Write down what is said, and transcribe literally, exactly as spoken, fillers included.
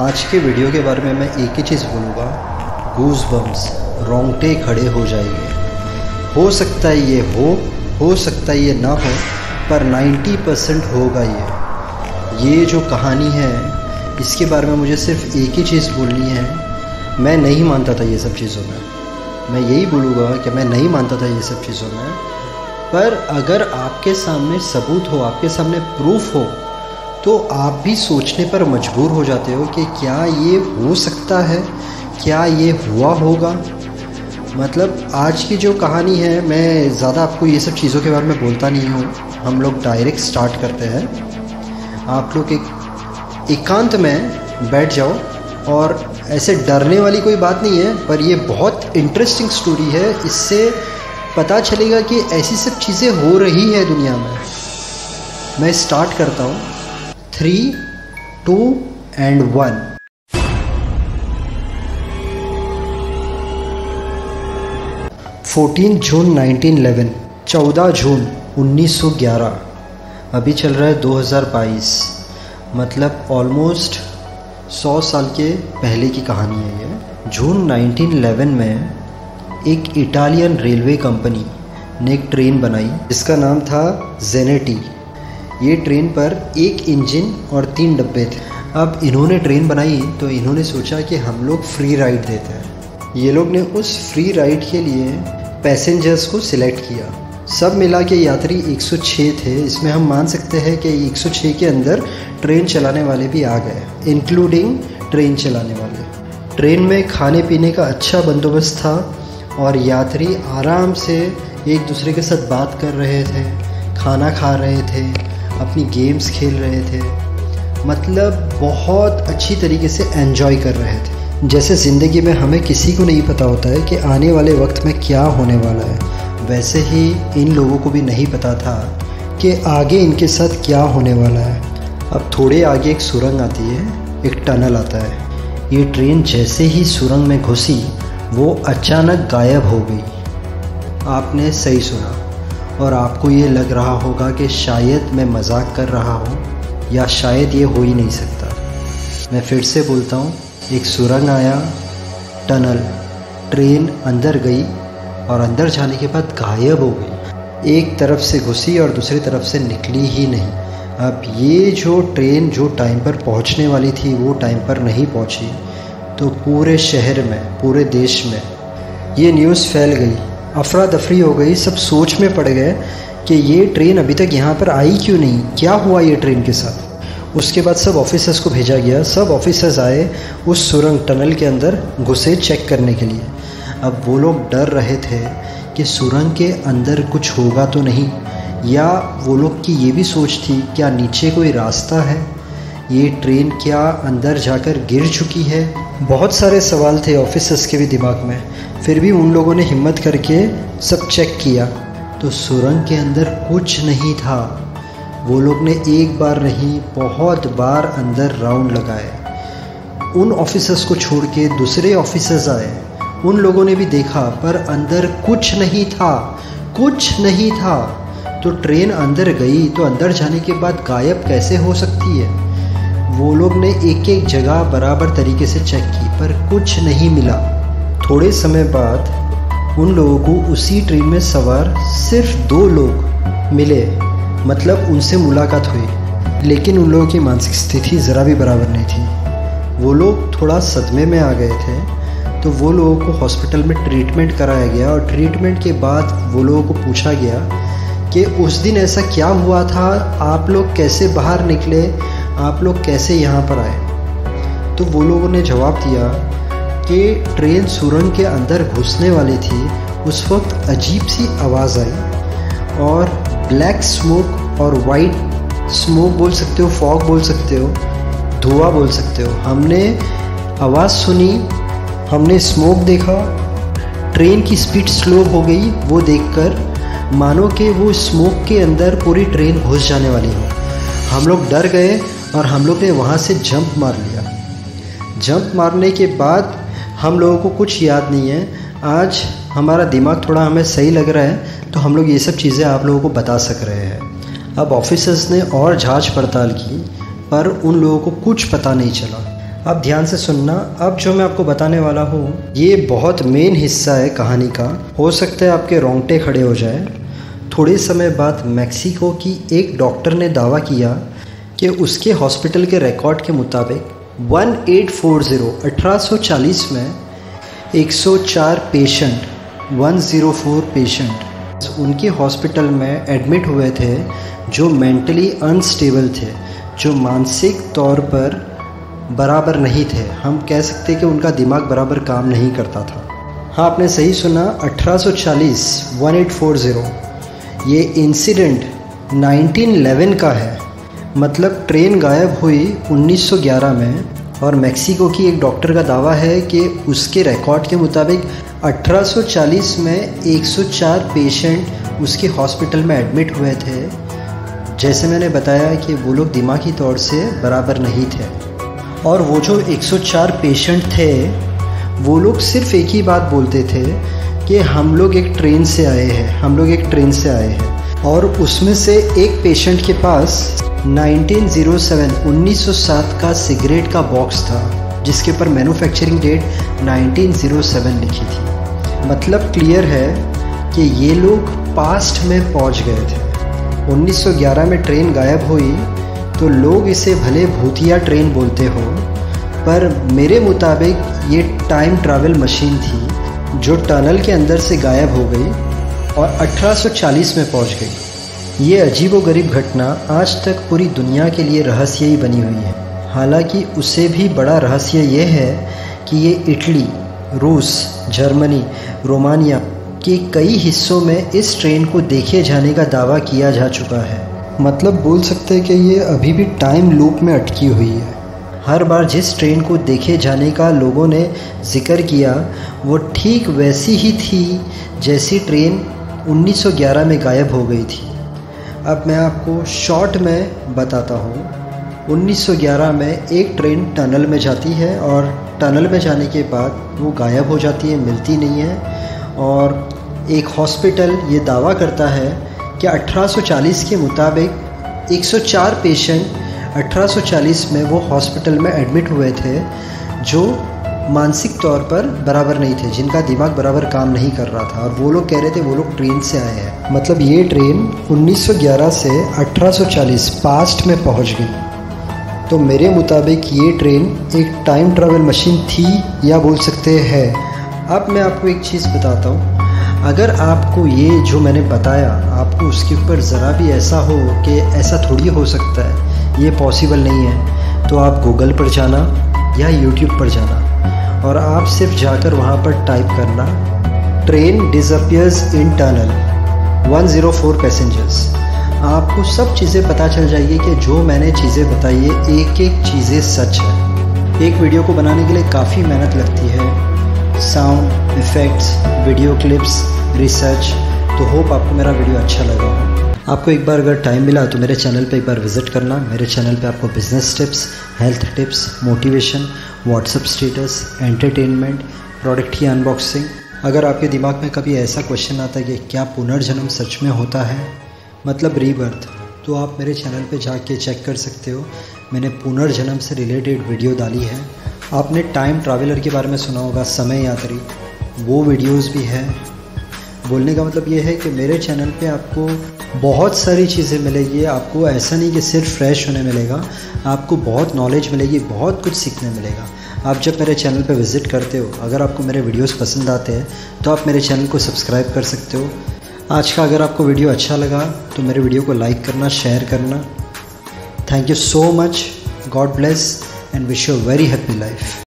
आज के वीडियो के बारे में मैं एक ही चीज़ बोलूँगा, गूज बम्स, रोंगटे खड़े हो जाएंगे। हो सकता है ये हो हो सकता है ये ना हो, पर नब्बे परसेंट होगा ये। ये जो कहानी है इसके बारे में मुझे सिर्फ एक ही चीज़ बोलनी है, मैं नहीं मानता था ये सब चीज़ों में। मैं यही बोलूँगा कि मैं नहीं मानता था ये सब चीज़ों में, पर अगर आपके सामने सबूत हो, आपके सामने प्रूफ हो, तो आप भी सोचने पर मजबूर हो जाते हो कि क्या ये हो सकता है, क्या ये हुआ होगा। मतलब आज की जो कहानी है, मैं ज़्यादा आपको ये सब चीज़ों के बारे में बोलता नहीं हूँ, हम लोग डायरेक्ट स्टार्ट करते हैं। आप लोग एक एकांत में बैठ जाओ, और ऐसे डरने वाली कोई बात नहीं है, पर ये बहुत इंटरेस्टिंग स्टोरी है। इससे पता चलेगा कि ऐसी सब चीज़ें हो रही है दुनिया में। मैं स्टार्ट करता हूँ, थ्री टू एंड वन। चौदह जून उन्नीस सौ ग्यारह, चौदह जून उन्नीस सौ ग्यारह, अभी चल रहा है दो हज़ार बाईस, मतलब ऑलमोस्ट सौ साल के पहले की कहानी है ये। जून उन्नीस सौ ग्यारह में एक इटालियन रेलवे कंपनी ने एक ट्रेन बनाई जिसका नाम था जेनेटी। ये ट्रेन पर एक इंजन और तीन डब्बे थे। अब इन्होंने ट्रेन बनाई तो इन्होंने सोचा कि हम लोग फ्री राइड देते हैं। ये लोग ने उस फ्री राइड के लिए पैसेंजर्स को सिलेक्ट किया। सब मिला के यात्री एक सौ छह थे। इसमें हम मान सकते हैं कि एक सौ छह के अंदर ट्रेन चलाने वाले भी आ गए, इंक्लूडिंग ट्रेन चलाने वाले। ट्रेन में खाने पीने का अच्छा बंदोबस्त था और यात्री आराम से एक दूसरे के साथ बात कर रहे थे, खाना खा रहे थे, अपनी गेम्स खेल रहे थे। मतलब बहुत अच्छी तरीके से एंजॉय कर रहे थे। जैसे ज़िंदगी में हमें किसी को नहीं पता होता है कि आने वाले वक्त में क्या होने वाला है, वैसे ही इन लोगों को भी नहीं पता था कि आगे इनके साथ क्या होने वाला है। अब थोड़े आगे एक सुरंग आती है, एक टनल आता है। ये ट्रेन जैसे ही सुरंग में घुसी, वो अचानक गायब हो गई। आपने सही सुना, और आपको ये लग रहा होगा कि शायद मैं मजाक कर रहा हूँ, या शायद ये हो ही नहीं सकता। मैं फिर से बोलता हूँ, एक सुरंग आया, टनल, ट्रेन अंदर गई और अंदर जाने के बाद गायब हो गई। एक तरफ से घुसी और दूसरी तरफ से निकली ही नहीं। अब ये जो ट्रेन जो टाइम पर पहुँचने वाली थी वो टाइम पर नहीं पहुँची, तो पूरे शहर में, पूरे देश में ये न्यूज़ फैल गई, अफरा तफरी हो गई। सब सोच में पड़ गए कि ये ट्रेन अभी तक यहाँ पर आई क्यों नहीं, क्या हुआ ये ट्रेन के साथ। उसके बाद सब ऑफिसर्स को भेजा गया। सब ऑफिसर्स आए उस सुरंग टनल के अंदर घुसे चेक करने के लिए। अब वो लोग डर रहे थे कि सुरंग के अंदर कुछ होगा तो नहीं, या वो लोग की ये भी सोच थी क्या नीचे कोई रास्ता है, ये ट्रेन क्या अंदर जाकर गिर चुकी है। बहुत सारे सवाल थे ऑफिसर्स के भी दिमाग में। फिर भी उन लोगों ने हिम्मत करके सब चेक किया, तो सुरंग के अंदर कुछ नहीं था। वो लोग ने एक बार नहीं, बहुत बार अंदर राउंड लगाए। उन ऑफिसर्स को छोड़ के दूसरे ऑफिसर्स आए, उन लोगों ने भी देखा, पर अंदर कुछ नहीं था, कुछ नहीं था। तो ट्रेन अंदर गई तो अंदर जाने के बाद गायब कैसे हो सकती है। वो लोग ने एक एक जगह बराबर तरीके से चेक की, पर कुछ नहीं मिला। थोड़े समय बाद उन लोगों को उसी ट्रेन में सवार सिर्फ दो लोग मिले, मतलब उनसे मुलाकात हुई, लेकिन उन लोगों की मानसिक स्थिति ज़रा भी बराबर नहीं थी। वो लोग थोड़ा सदमे में आ गए थे, तो वो लोगों को हॉस्पिटल में ट्रीटमेंट कराया गया। और ट्रीटमेंट के बाद वो लोगों को पूछा गया कि उस दिन ऐसा क्या हुआ था, आप लोग कैसे बाहर निकले, आप लोग कैसे यहाँ पर आए। तो वो लोगों ने जवाब दिया कि ट्रेन सुरंग के अंदर घुसने वाली थी, उस वक्त अजीब सी आवाज़ आई और ब्लैक स्मोक और वाइट स्मोक बोल सकते हो, फॉग बोल सकते हो, धुआं बोल सकते हो। हमने आवाज़ सुनी, हमने स्मोक देखा, ट्रेन की स्पीड स्लो हो गई, वो देखकर मानो कि वो स्मोक के अंदर पूरी ट्रेन घुस जाने वाली हो। हम लोग डर गए और हम लोग ने वहाँ से जंप मार लिया। जंप मारने के बाद हम लोगों को कुछ याद नहीं है। आज हमारा दिमाग थोड़ा हमें सही लग रहा है, तो हम लोग ये सब चीज़ें आप लोगों को बता सक रहे हैं। अब ऑफिसर्स ने और जांच पड़ताल की, पर उन लोगों को कुछ पता नहीं चला। अब ध्यान से सुनना। अब जो मैं आपको बताने वाला हूँ ये बहुत मेन हिस्सा है कहानी का। हो सकता है आपके रोंगटे खड़े हो जाए। थोड़े समय बाद मेक्सिको की एक डॉक्टर ने दावा किया कि उसके हॉस्पिटल के रिकॉर्ड के मुताबिक अठारह सौ चालीस में एक सौ चार पेशेंट एक सौ चार पेशेंट उनके हॉस्पिटल में एडमिट हुए थे जो मेंटली अनस्टेबल थे, जो मानसिक तौर पर बराबर नहीं थे। हम कह सकते कि उनका दिमाग बराबर काम नहीं करता था। हाँ, आपने सही सुना, अठारह सौ चालीस अठारह सौ चालीस। ये इंसिडेंट उन्नीस सौ ग्यारह का है, मतलब ट्रेन गायब हुई उन्नीस सौ ग्यारह में। और मेक्सिको की एक डॉक्टर का दावा है कि उसके रिकॉर्ड के मुताबिक अठारह सौ चालीस में एक सौ चार पेशेंट उसके हॉस्पिटल में एडमिट हुए थे। जैसे मैंने बताया कि वो लोग दिमागी तौर से बराबर नहीं थे। और वो जो एक सौ चार पेशेंट थे वो लोग सिर्फ एक ही बात बोलते थे कि हम लोग एक ट्रेन से आए हैं, हम लोग एक ट्रेन से आए हैं। और उसमें से एक पेशेंट के पास उन्नीस सौ सात उन्नीस सौ सात का सिगरेट का बॉक्स था जिसके ऊपर मैन्युफैक्चरिंग डेट उन्नीस सौ सात लिखी थी। मतलब क्लियर है कि ये लोग पास्ट में पहुंच गए थे। उन्नीस सौ ग्यारह में ट्रेन गायब हुई तो लोग इसे भले भूतिया ट्रेन बोलते हो, पर मेरे मुताबिक ये टाइम ट्रैवल मशीन थी जो टनल के अंदर से गायब हो गई और अठारह सौ चालीस में पहुंच गई। ये अजीबोगरीब घटना आज तक पूरी दुनिया के लिए रहस्य ही बनी हुई है। हालांकि उससे भी बड़ा रहस्य ये है कि ये इटली, रूस, जर्मनी, रोमानिया के कई हिस्सों में इस ट्रेन को देखे जाने का दावा किया जा चुका है। मतलब बोल सकते हैं कि ये अभी भी टाइम लूप में अटकी हुई है। हर बार जिस ट्रेन को देखे जाने का लोगों ने जिक्र किया वो ठीक वैसी ही थी जैसी ट्रेन उन्नीस सौ ग्यारह में गायब हो गई थी। अब मैं आपको शॉर्ट में बताता हूँ। उन्नीस सौ ग्यारह में एक ट्रेन टनल में जाती है और टनल में जाने के बाद वो गायब हो जाती है, मिलती नहीं है। और एक हॉस्पिटल ये दावा करता है कि अठारह सौ चालीस के मुताबिक एक सौ चार पेशेंट अठारह सौ चालीस में वो हॉस्पिटल में एडमिट हुए थे जो मानसिक तौर पर बराबर नहीं थे, जिनका दिमाग बराबर काम नहीं कर रहा था। और वो लोग कह रहे थे वो लोग ट्रेन से आए हैं। मतलब ये ट्रेन उन्नीस सौ ग्यारह से अठारह सौ चालीस पास्ट में पहुंच गई। तो मेरे मुताबिक ये ट्रेन एक टाइम ट्रैवल मशीन थी या बोल सकते हैं। अब मैं आपको एक चीज़ बताता हूँ। अगर आपको ये जो मैंने बताया आपको उसके ऊपर ज़रा भी ऐसा हो कि ऐसा थोड़ी हो सकता है, ये पॉसिबल नहीं है, तो आप गूगल पर जाना या यूट्यूब पर जाना और आप सिर्फ जाकर वहाँ पर टाइप करना ट्रेन डिसअपियर्स इन टनल एक सौ चार पैसेंजर्स। आपको सब चीज़ें पता चल जाएगी कि जो मैंने चीज़ें बताई है एक एक चीज़ें सच है। एक वीडियो को बनाने के लिए काफ़ी मेहनत लगती है, sound effects, video clips, research. तो होप आपको मेरा वीडियो अच्छा लगा हो। आपको एक बार अगर टाइम मिला तो मेरे चैनल पे एक बार विज़िट करना। मेरे चैनल पे आपको business tips, health tips, motivation, WhatsApp status, entertainment, product की अनबॉक्सिंग। अगर आपके दिमाग में कभी ऐसा क्वेश्चन आता है कि क्या पुनर्जन्म सच में होता है, मतलब रीबर्थ, तो आप मेरे चैनल पे जाके चेक कर सकते हो। मैंने पुनर्जन्म से रिलेटेड वीडियो डाली है। आपने टाइम ट्रैवलर के बारे में सुना होगा, समय यात्री, वो वीडियोस भी है। बोलने का मतलब ये है कि मेरे चैनल पे आपको बहुत सारी चीज़ें मिलेगी। आपको ऐसा नहीं कि सिर्फ फ्रेश होने मिलेगा, आपको बहुत नॉलेज मिलेगी, बहुत कुछ सीखने मिलेगा। आप जब मेरे चैनल पे विज़िट करते हो, अगर आपको मेरे वीडियोस पसंद आते हैं तो आप मेरे चैनल को सब्सक्राइब कर सकते हो। आज का अगर आपको वीडियो अच्छा लगा तो मेरे वीडियो को लाइक करना, शेयर करना। Thank you so much. God bless and wish you a very happy life.